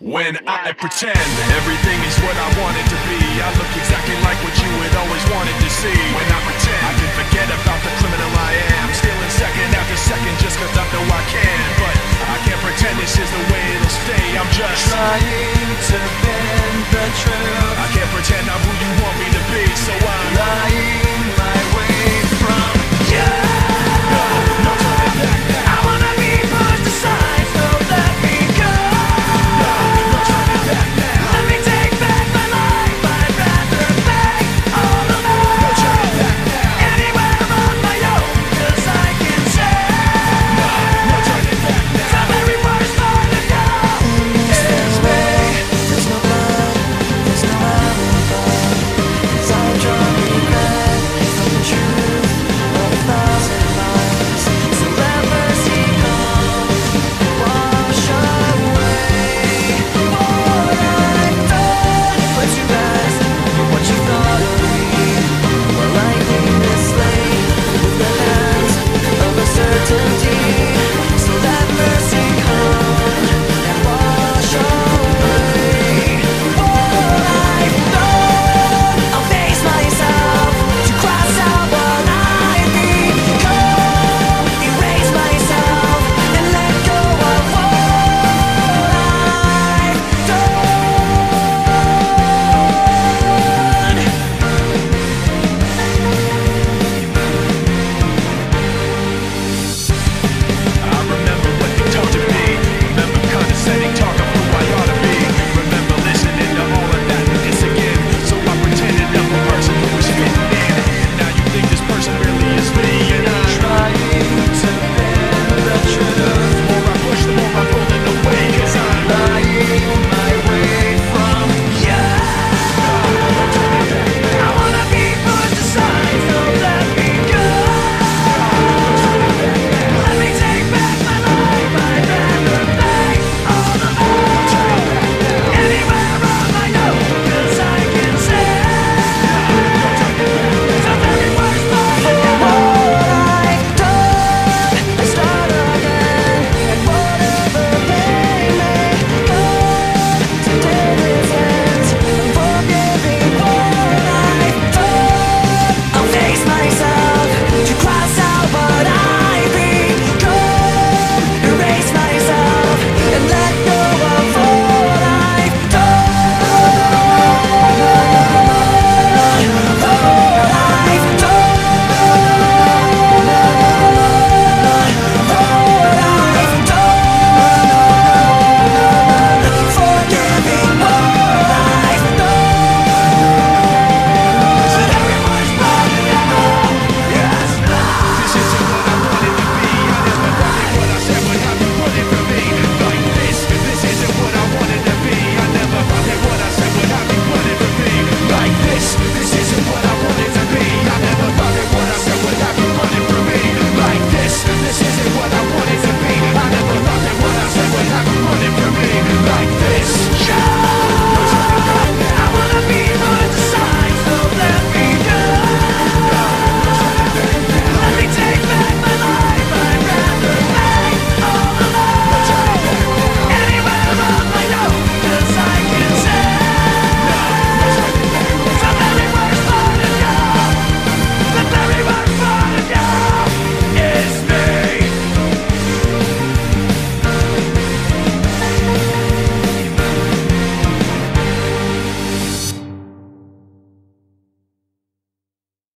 When I pretend everything is what I want it to be, I look exactly like what you had always wanted to see. When I pretend I can forget about the criminal I am, stealing second after second just cause I know I can. But I can't pretend this is the way it'll stay. I'm just trying